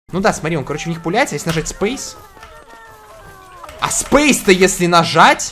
Ну да, смотри, он, короче, в них пуляется, если нажать Space. А Space-то если нажать?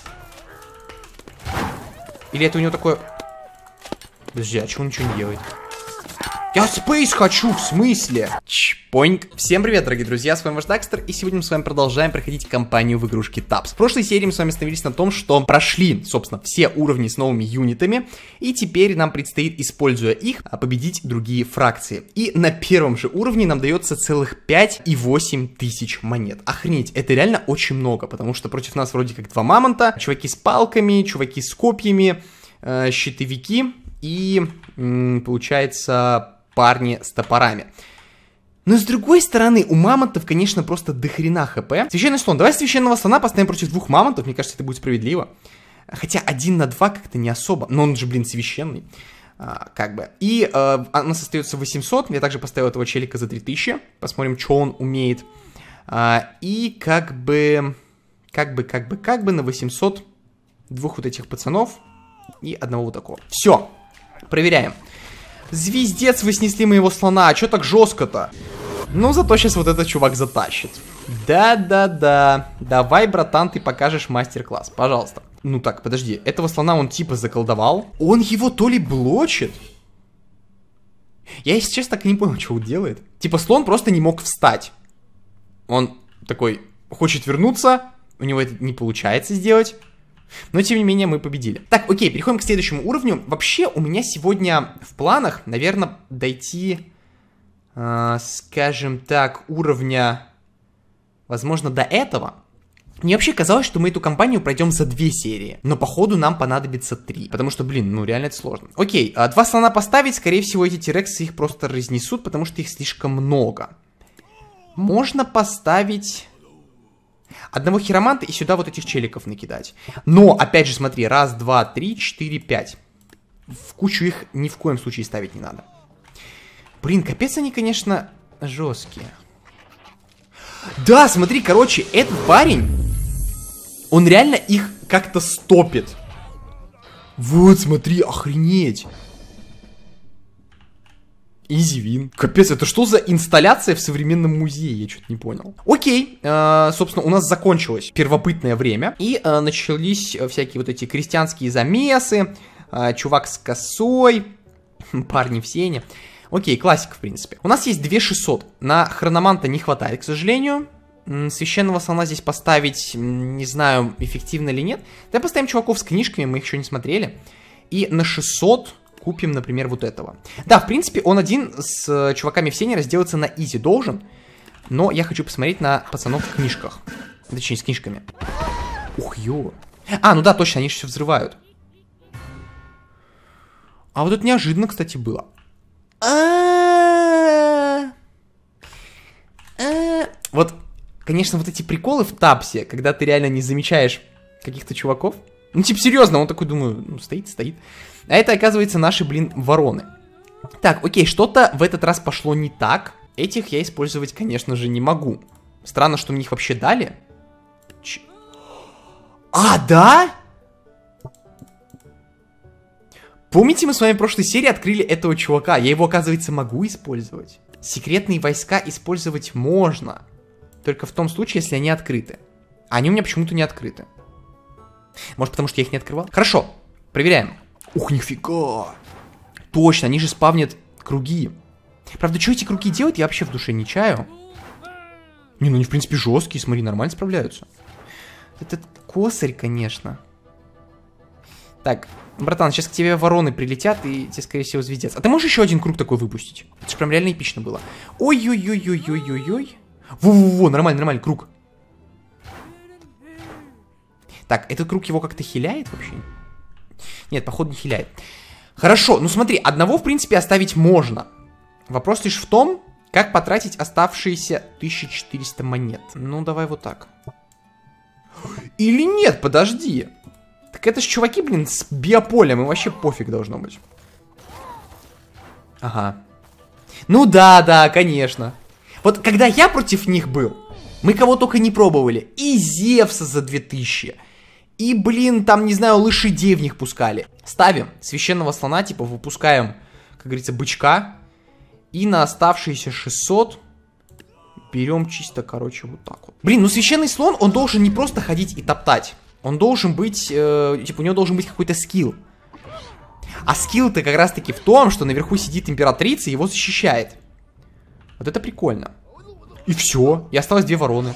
Или это у него такое... Подожди, а чего он ничего не делает? Я Space хочу, в смысле? Чпоньк. Всем привет, дорогие друзья, с вами ваш Дакстер, и сегодня мы с вами продолжаем проходить кампанию в игрушке Tabs. В прошлой серии мы с вами остановились на том, что прошли, собственно, все уровни с новыми юнитами, и теперь нам предстоит, используя их, победить другие фракции. И на первом же уровне нам дается целых 5,8 тысяч монет. Охренеть, это реально очень много, потому что против нас вроде как два мамонта, чуваки с палками, чуваки с копьями, щитовики и, получается, парни с топорами. Но с другой стороны, у мамонтов, конечно, просто дохрена хп. Священный слон. Давай священного слона поставим против двух мамонтов. Мне кажется, это будет справедливо. Хотя 1 на 2 как-то не особо. Но он же, блин, священный. Как бы. И у нас остается 800. Я также поставил этого челика за 3000. Посмотрим, что он умеет. И как бы на 800 двух вот этих пацанов и одного вот такого. Все. Проверяем. Звездец, вы снесли моего слона, а чё так жестко-то? Ну, зато сейчас вот этот чувак затащит. Да-да-да. Давай, братан, ты покажешь мастер-класс, пожалуйста. Ну так, подожди, этого слона он типа заколдовал. Он его то ли блочит? Я, если честно, так и не понял, что он делает. Типа слон просто не мог встать. Он такой, хочет вернуться, у него это не получается сделать. Но, тем не менее, мы победили. Так, окей, переходим к следующему уровню. Вообще, у меня сегодня в планах, наверное, дойти, скажем так, уровня, возможно, до этого. Мне вообще казалось, что мы эту кампанию пройдем за 2 серии. Но, походу, нам понадобится 3. Потому что, блин, ну, реально это сложно. Окей, 2 слона поставить, скорее всего, эти тирексы их просто разнесут, потому что их слишком много. Можно поставить... одного хироманта и сюда вот этих челиков накидать. Но, опять же, смотри, 1, 2, 3, 4, 5. В кучу их ни в коем случае ставить не надо. Блин, капец они, конечно, жесткие. Да, смотри, короче, этот парень, он реально их как-то стопит. Вот, смотри, охренеть. Изивин. Капец, это что за инсталляция в современном музее? Я что-то не понял. Окей, собственно, у нас закончилось первобытное время. И начались всякие вот эти крестьянские замесы. Чувак с косой. Парни в сене. Окей, классика, в принципе. У нас есть 2600. На хрономанта не хватает, к сожалению. Священного слона здесь поставить, не знаю, эффективно или нет. Давай поставим чуваков с книжками, мы их еще не смотрели. И на 600... купим, например, вот этого. Да, в принципе, он один с чуваками в сене разделаться на изи должен. Но я хочу посмотреть на пацанов в книжках. Точнее, с книжками. Ух, ё. А, ну да, точно, они же все взрывают. А вот это неожиданно, кстати, было. Вот, конечно, вот эти приколы в Табсе, когда ты реально не замечаешь каких-то чуваков. Ну, типа, серьезно, он такой, думаю, ну, стоит. А это, оказывается, наши, блин, вороны. Так, окей, что-то в этот раз пошло не так. Этих я использовать, конечно же, не могу. Странно, что мне их вообще дали. А, да? Помните, мы с вами в прошлой серии открыли этого чувака? Я его, оказывается, могу использовать. Секретные войска использовать можно. Только в том случае, если они открыты. А они у меня почему-то не открыты. Может, потому что я их не открывал? Хорошо, проверяем. Ух, нифига. Точно, они же спавнят круги. Правда, что эти круги делают, я вообще в душе не чаю. Не, ну они, в принципе, жесткие, смотри, нормально справляются. Этот косарь, конечно. Так, братан, сейчас к тебе вороны прилетят, и тебе, скорее всего, звездец. А ты можешь еще один круг такой выпустить? Это же прям реально эпично было. Ой-ой-ой-ой-ой-ой-ой. Во-во-во, нормально, круг. Так, этот круг его как-то хиляет вообще? Нет, походу не хиляет. Хорошо, ну смотри, одного, в принципе, оставить можно. Вопрос лишь в том, как потратить оставшиеся 1400 монет. Ну, давай вот так. Или нет, подожди. Так это ж чуваки, блин, с биополем, им вообще пофиг должно быть. Ага. Ну да, конечно. Вот когда я против них был, мы кого только не пробовали. И Зевса за 2000. И, блин, там, не знаю, лошадей в них пускали. Ставим священного слона, типа, выпускаем, как говорится, бычка. И на оставшиеся 600 берем чисто, короче, вот так вот. Блин, ну священный слон, он должен не просто ходить и топтать. Он должен быть, типа, у него должен быть какой-то скилл. А скилл-то как раз-таки в том, что наверху сидит императрица и его защищает. Вот это прикольно. И все, и осталось 2 вороны.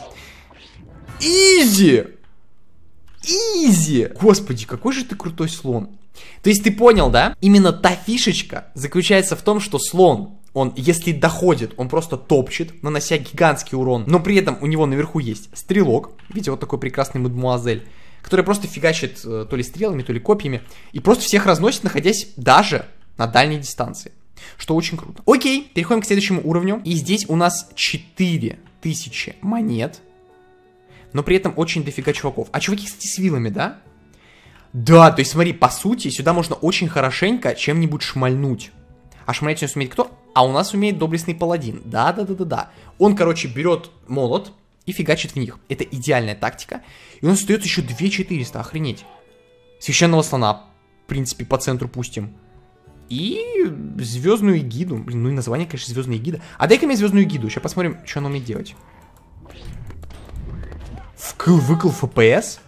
Изи! Изи! Господи, какой же ты крутой слон. То есть ты понял, да? Именно та фишечка заключается в том, что слон, он, если доходит, он просто топчет, нанося гигантский урон. Но при этом у него наверху есть стрелок. Видите, вот такой прекрасный мадемуазель, который просто фигачит то ли стрелами, то ли копьями. И просто всех разносит, находясь даже на дальней дистанции. Что очень круто. Окей, переходим к следующему уровню. И здесь у нас 4000 монет. Но при этом очень дофига чуваков. А чуваки, кстати, с вилами, да? Да, то есть смотри, по сути, сюда можно очень хорошенько чем-нибудь шмальнуть. А шмалять у нас умеет кто? А у нас умеет доблестный паладин. Да. Он, короче, берет молот и фигачит в них. Это идеальная тактика. И у нас остается еще 2400, охренеть. Священного слона, в принципе, по центру пустим. И звездную эгиду. Блин, ну и название, конечно, звездная эгида. А дай-ка мне звездную эгиду. Сейчас посмотрим, что она умеет делать. Вкл-выкл ФПС?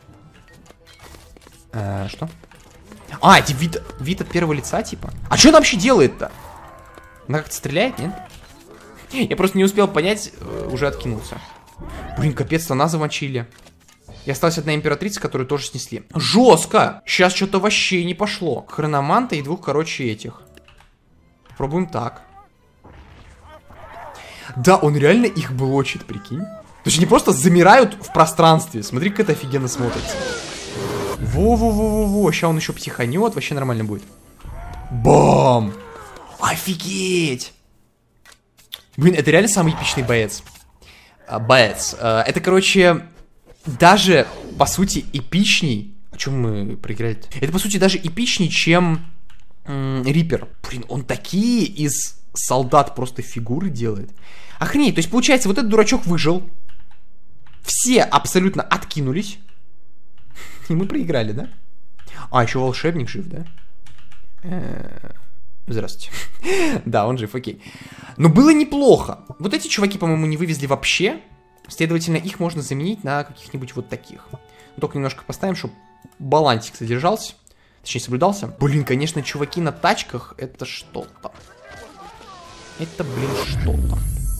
Что? А, это вид от первого лица, типа? А что она вообще делает-то? Она как-то стреляет, нет? Я просто не успел понять, уже откинулся. Блин, капец, слона замочили. И осталась одна императрица, которую тоже снесли. Жестко! Сейчас что-то вообще не пошло. Хрономанта и 2, короче, этих. Попробуем так. Да, он реально их блочит, прикинь. То есть они просто замирают в пространстве. Смотри, как это офигенно смотрится. Во-во-во-во-во. Сейчас он еще психанет, вообще нормально будет. Бам! Офигеть! Блин, это реально самый эпичный боец. Это, короче, даже, по сути, эпичней. О чем мы проиграли-то? Это, по сути, даже эпичней, чем Риппер. Блин, он такие из солдат просто фигуры делает. Охренеть, то есть, получается, вот этот дурачок выжил. Все абсолютно откинулись. И мы проиграли, да? А, еще волшебник жив, да? Здравствуйте. Да, он жив, окей. Но было неплохо. Вот эти чуваки, по-моему, не вывезли вообще. Следовательно, их можно заменить на каких-нибудь вот таких. Только немножко поставим, чтобы балансик содержался. Точнее, соблюдался. Блин, конечно, чуваки на тачках — это что-то. Это, блин, что-то.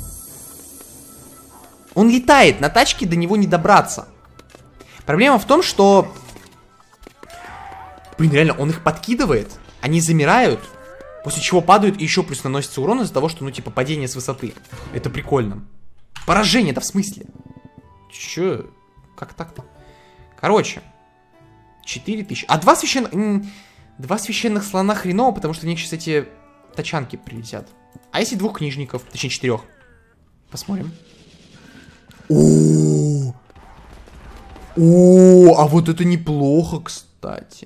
Он летает, на тачке до него не добраться. Проблема в том, что... Блин, реально, он их подкидывает, они замирают, после чего падают и еще плюс наносится урон из-за того, что, ну, типа, падение с высоты. Это прикольно. Поражение-то в смысле? Че? Как так-то? Короче, 4000. А два священных слона хреново, потому что в них сейчас эти тачанки прилетят. А если 2 книжников, точнее 4? Посмотрим. О, а вот это неплохо, кстати.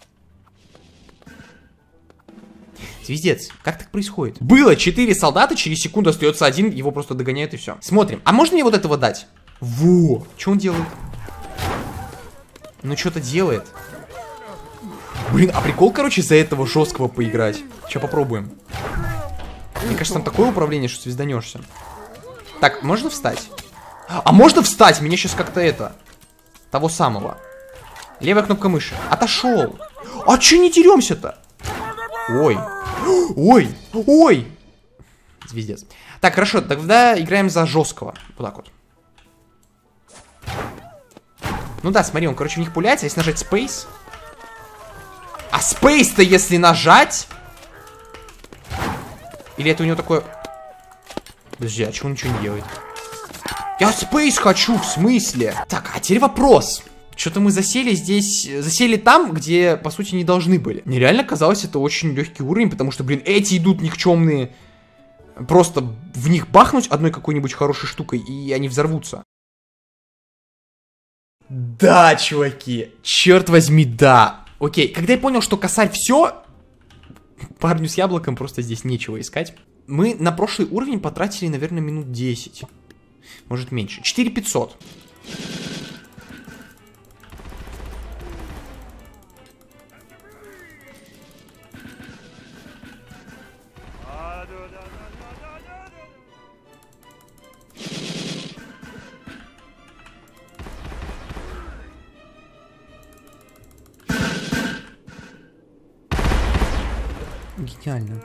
Звездец, как так происходит? Было 4 солдата, через секунду остается 1, его просто догоняют и все. Смотрим. А можно мне вот этого дать? Во! Что он делает? Ну, что-то делает. Блин, а прикол, короче, за этого жесткого поиграть. Сейчас попробуем. Мне кажется, там такое управление, что звезданешься. Так, можно встать? А можно встать? Меня сейчас как-то это... Того самого. Левая кнопка мыши. Отошел. А че не деремся-то? Ой. Ой. Ой. Звездец. Так, хорошо, тогда играем за жесткого. Вот так вот. Ну да, смотри, он, короче, в них пуляется. Если нажать Space. А Space-то если нажать? Или это у него такое... Подожди, а чего он ничего не делает? Я Space хочу, в смысле? Так, а теперь вопрос. Что-то мы засели здесь... Засели там, где, по сути, не должны были. Мне реально казалось, это очень легкий уровень, потому что, блин, эти идут никчемные. Просто в них бахнуть одной какой-нибудь хорошей штукой, и они взорвутся. Да, чуваки. Черт возьми, да. Окей, когда я понял, что косарь все, парню с яблоком просто здесь нечего искать. Мы на прошлый уровень потратили, наверное, минут 10. Может меньше. 4500. гениально.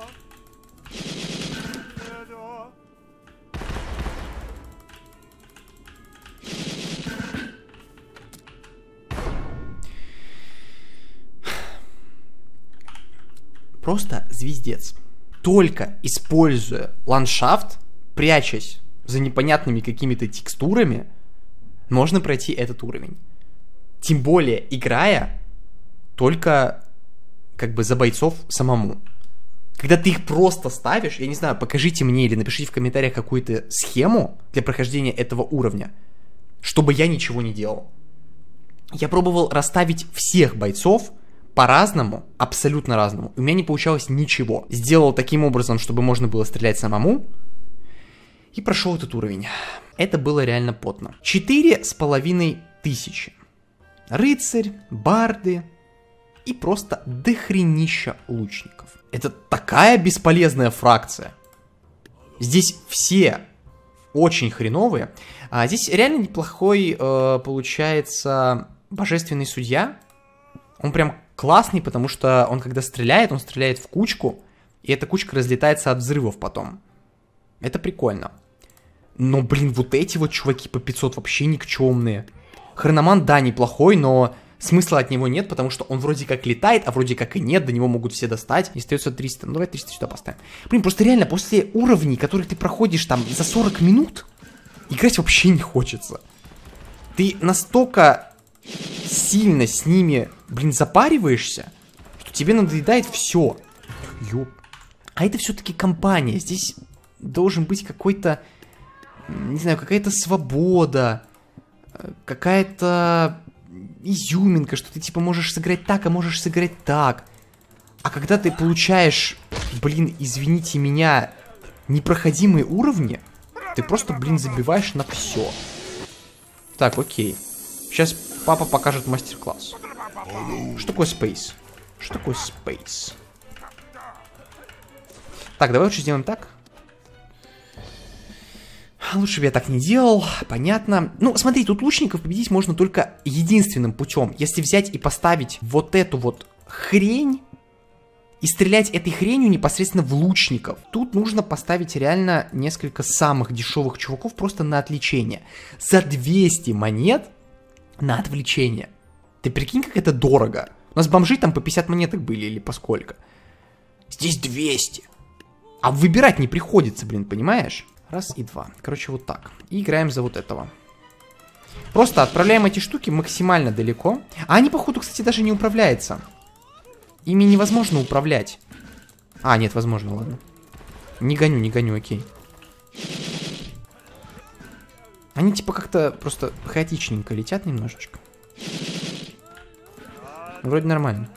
Просто звездец. Только используя ландшафт, прячась за непонятными какими-то текстурами, можно пройти этот уровень. Тем более, играя только как бы за бойцов самому. Когда ты их просто ставишь, я не знаю, покажите мне или напишите в комментариях какую-то схему для прохождения этого уровня, чтобы я ничего не делал. Я пробовал расставить всех бойцов по-разному, абсолютно разному. У меня не получалось ничего. Сделал таким образом, чтобы можно было стрелять самому. И прошел этот уровень. Это было реально потно. 4500. Рыцарь, барды и просто дохренища лучников. Это такая бесполезная фракция. Здесь все очень хреновые. А здесь реально неплохой получается божественный судья. Он прям классный, потому что он когда стреляет, он стреляет в кучку, и эта кучка разлетается от взрывов потом. Это прикольно. Но, блин, вот эти вот чуваки по 500 вообще никчемные. Хрономан, да, неплохой, но смысла от него нет, потому что он вроде как летает, а вроде как и нет, до него могут все достать. И остается 300. Ну, давай 300 сюда поставим. Блин, просто реально, после уровней, которых ты проходишь там за 40 минут, играть вообще не хочется. Ты настолько сильно с ними, блин, запариваешься, что тебе надоедает все. Ёп. А это все-таки компания. Здесь должен быть какой-то, не знаю, какая-то свобода, какая-то изюминка, что ты типа можешь сыграть так, а можешь сыграть так. А когда ты получаешь, блин, извините меня, непроходимые уровни, ты просто, блин, забиваешь на все. Так, окей. Сейчас папа покажет мастер-класс. Что такое Space? Что такое Space? Так, давай лучше сделаем так. Лучше бы я так не делал, понятно. Ну, смотри, тут лучников победить можно только единственным путем. Если взять и поставить вот эту вот хрень и стрелять этой хренью непосредственно в лучников. Тут нужно поставить реально несколько самых дешевых чуваков просто на отвлечение. За 200 монет на отвлечение. Ты прикинь, как это дорого. У нас бомжи там по 50 монеток были или по сколько. Здесь 200. А выбирать не приходится, блин, понимаешь? Раз и два. Короче, вот так. И играем за вот этого. Просто отправляем эти штуки максимально далеко. А они, походу, кстати, даже не управляются. Ими невозможно управлять. А, нет, возможно, ладно. Не гоню, окей. Они типа как-то просто хаотичненько летят немножечко. Вроде нормально.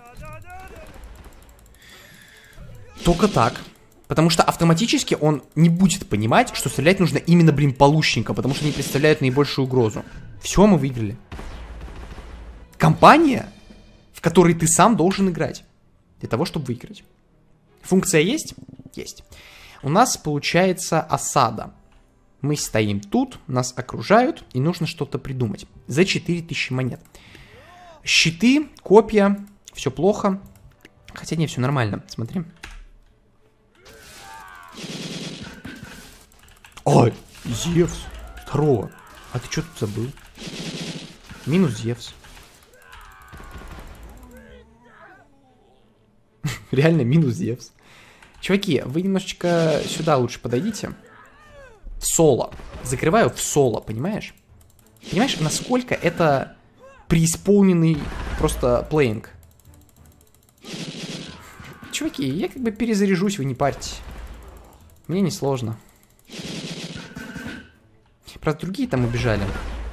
Только так. Потому что автоматически он не будет понимать, что стрелять нужно именно, блин, по лучникам, потому что они представляют наибольшую угрозу. Все, мы выиграли. Компания, в которой ты сам должен играть. Для того, чтобы выиграть. Функция есть? Есть. У нас получается осада. Мы стоим тут, нас окружают, и нужно что-то придумать. За 4000 монет. Щиты, копья, все плохо. Хотя не, все нормально, смотри. Ой, Зевс. Здорово. А ты что тут забыл? Минус Зевс. Реально минус Зевс. Чуваки, вы немножечко сюда лучше подойдите. В соло. Закрываю в соло, понимаешь? Понимаешь, насколько это преисполненный просто плейнг? Чуваки, я как бы перезаряжусь, вы не парьтесь. Мне не сложно. Правда, другие там убежали.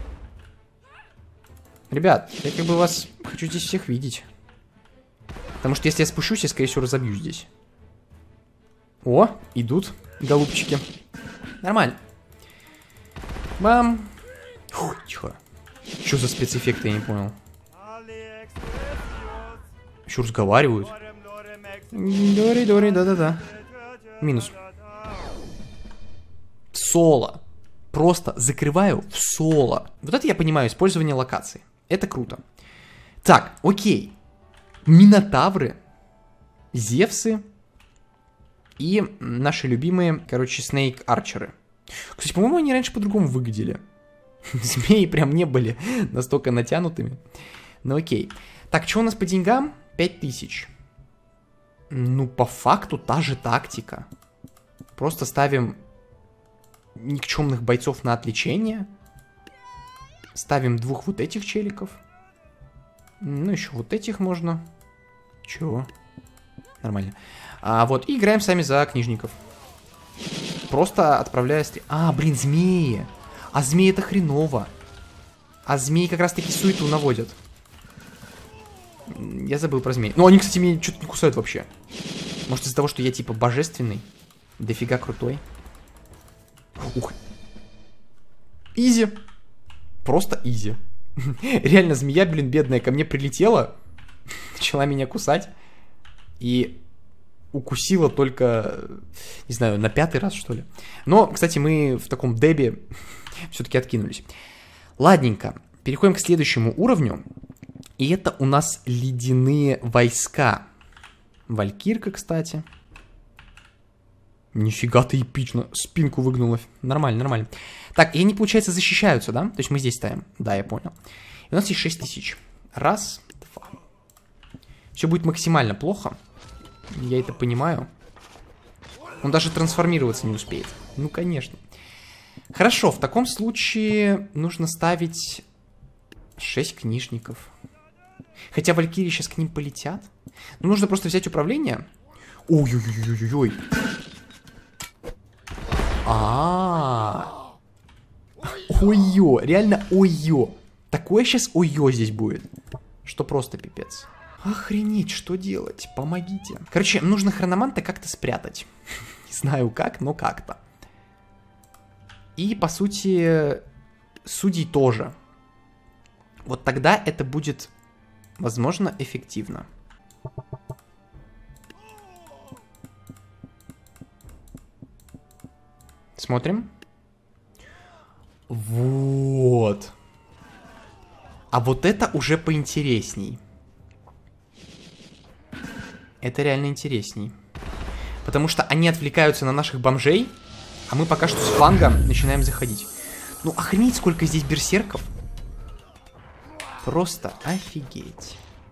Ребят, я как бы вас хочу здесь всех видеть. Потому что если я спущусь, я, скорее всего, разобью здесь. О, идут голубчики. Нормально. Бам. Фу, тихо. Что за спецэффекты, я не понял. Еще разговаривают. Дори, да-да-да. Минус. Соло. Просто закрываю в соло. Вот это я понимаю, использование локаций. Это круто. Так, окей. Минотавры, Зевсы И наши любимые, короче, снейк-арчеры. Кстати, по-моему, они раньше по-другому выглядели. Змеи прям не были настолько натянутыми. Ну окей. Так, что у нас по деньгам? 5000. Ну, по факту та же тактика. Просто ставим никчемных бойцов на отвлечение. Ставим 2 вот этих челиков. Ну, еще вот этих можно. Чего? Нормально. Вот, и играем сами за книжников. Просто отправляя... А, блин, змеи. А змеи это хреново. А змеи как раз таки суету наводят. Я забыл про змей. Ну, они, кстати, меня что-то не кусают вообще. Может, из-за того, что я, типа, божественный? Дофига крутой. Ух. Изи. Просто изи. Реально, змея, блин, бедная, ко мне прилетела. Начала меня кусать. И укусила только, не знаю, на 5-й раз, что ли. Но, кстати, мы в таком дебе все-таки откинулись. Ладненько. Переходим к следующему уровню. И это у нас ледяные войска. Валькирка, кстати. Нифига ты эпично. Спинку выгнула. Нормально, нормально. Так, и они, получается, защищаются, да? То есть мы здесь ставим. Да, я понял. И у нас есть 6000. Раз, два. Все будет максимально плохо. Я это понимаю. Он даже трансформироваться не успеет. Ну, конечно. Хорошо, в таком случае нужно ставить 6 книжников. Хотя валькирии сейчас к ним полетят. Но нужно просто взять управление. Ой-ой-ой-ой-ой. Ой-ё, реально ой-ё. Такое сейчас ой-ё здесь будет, что просто пипец. Охренеть, что делать? Помогите. Короче, нужно хрономанта как-то спрятать. Не знаю как, но как-то. И, по сути, судей тоже. Вот тогда это будет, возможно, эффективно. Смотрим. Вот. А вот это уже поинтересней. Это реально интересней. Потому что они отвлекаются на наших бомжей, а мы пока что с фланга начинаем заходить. Ну, охренеть, сколько здесь берсерков. Просто офигеть.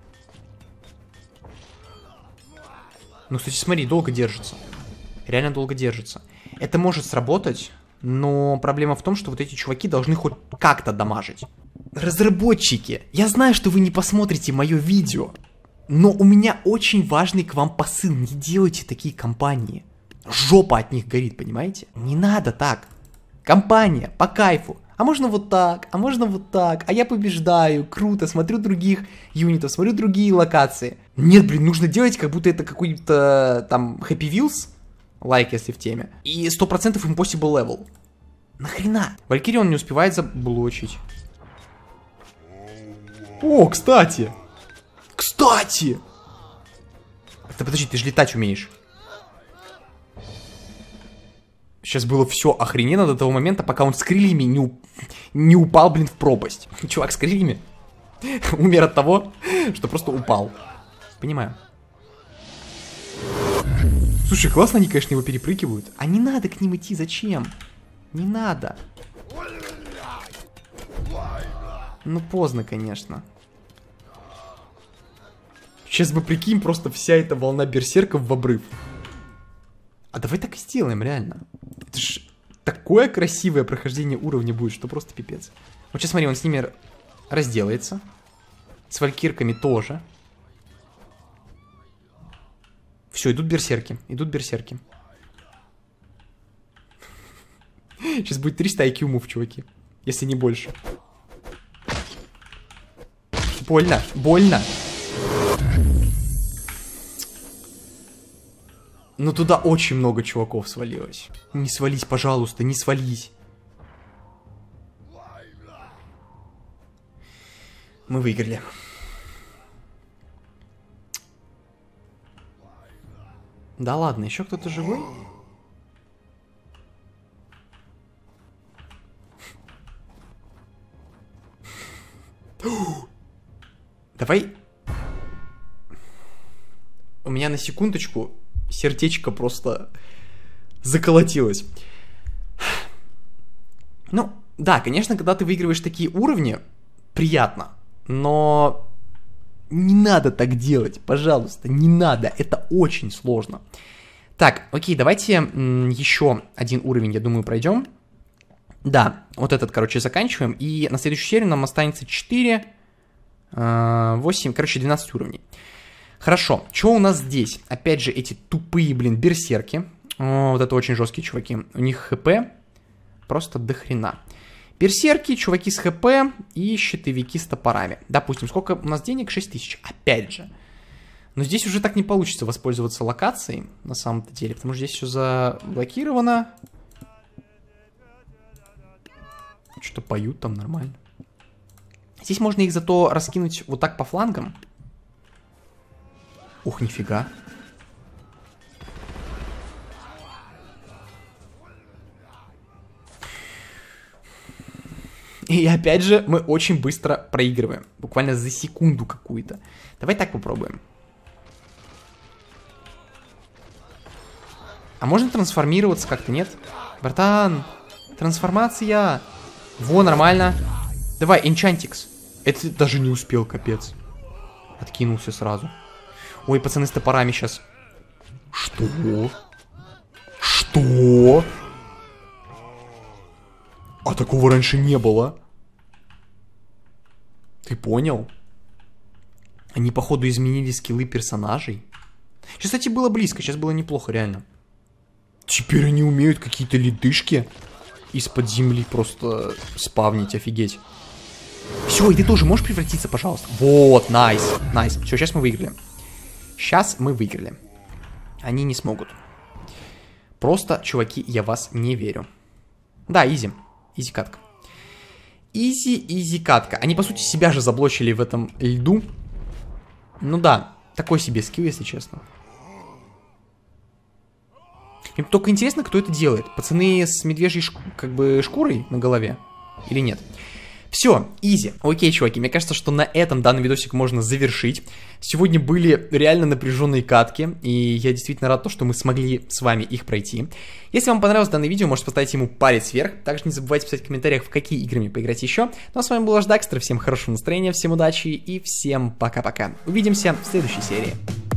Ну, кстати, смотри, долго держится. Реально долго держится. Это может сработать, но проблема в том, что вот эти чуваки должны хоть как-то дамажить. Разработчики, я знаю, что вы не посмотрите мое видео, но у меня очень важный к вам посыл. Не делайте такие компании. Жопа от них горит, понимаете? Не надо так. Компания по кайфу. А можно вот так, а можно вот так. А я побеждаю, круто, смотрю других юнитов, смотрю другие локации. Нет, блин, нужно делать, как будто это какой-то там Happy Wheels. Лайк, если в теме. И 100% impossible level. Нахрена? Валькирию он не успевает заблочить. О, кстати! Кстати! Да подожди, ты же летать умеешь. Сейчас было все охрененно до того момента, пока он с крыльями не упал, блин, в пропасть. Чувак с крыльями умер от того, что просто упал. Понимаю. Слушай, классно они, конечно, его перепрыгивают. А не надо к ним идти, зачем? Не надо. Ну, поздно, конечно. Сейчас бы, прикинь, просто вся эта волна берсерков в обрыв. А давай так и сделаем, реально. Это ж такое красивое прохождение уровня будет, что просто пипец. Вот сейчас смотри, он с ними разделается. С валькирками тоже. Все, идут берсерки. Идут берсерки. Сейчас будет 300 IQ мув, чуваки. Если не больше. Больно, больно. Но туда очень много чуваков свалилось. Не свались, пожалуйста, не свались. Мы выиграли. Да ладно, еще кто-то живой? Давай. У меня на секундочку сердечко просто заколотилось. Ну, да, конечно, когда ты выигрываешь такие уровни, приятно, но не надо так делать, пожалуйста, не надо, это очень сложно. Так, окей, давайте еще один уровень, я думаю, пройдем. Да, вот этот, короче, заканчиваем, и на следующую серию нам останется 4, 8, короче, 12 уровней. Хорошо, что у нас здесь? Опять же, эти тупые, блин, берсерки. О, вот это очень жесткие чуваки. У них хп просто до хрена. Берсерки, чуваки с хп и щитовики с топорами. Допустим, сколько у нас денег? 6000. Опять же. Но здесь уже так не получится воспользоваться локацией, на самом-то деле, потому что здесь все заблокировано. Что-то поют там нормально. Здесь можно их зато раскинуть вот так по флангам. Ух, нифига. И опять же, мы очень быстро проигрываем. Буквально за секунду какую-то. Давай так попробуем. А можно трансформироваться как-то, нет? Братан, трансформация. Во, нормально. Давай, энчантикс. Это даже не успел, капец. Откинулся сразу. Ой, пацаны с топорами сейчас. Что? Что? А такого раньше не было. Ты понял? Они, походу, изменили скиллы персонажей. Сейчас, кстати, было близко. Сейчас было неплохо, реально. Теперь они умеют какие-то ледышки из-под земли просто спавнить, офигеть. Все, и ты тоже можешь превратиться, пожалуйста. Вот, найс, найс. Все, сейчас мы выиграли. Сейчас мы выиграли. Они не смогут. Просто, чуваки, я вас не верю. Да, изи. Изи катка. Изи катка. Они, по сути, себя же заблочили в этом льду. Ну да, такой себе скилл, если честно. Им только интересно, кто это делает. Пацаны с медвежьей как бы шкурой на голове или нет? Все, изи. Окей, чуваки, мне кажется, что на этом данный видосик можно завершить. Сегодня были реально напряженные катки, и я действительно рад, что мы смогли с вами их пройти. Если вам понравилось данное видео, можете поставить ему палец вверх. Также не забывайте писать в комментариях, в какие игры мне поиграть еще. Ну а с вами был ваш Дакстер, всем хорошего настроения, всем удачи и всем пока-пока. Увидимся в следующей серии.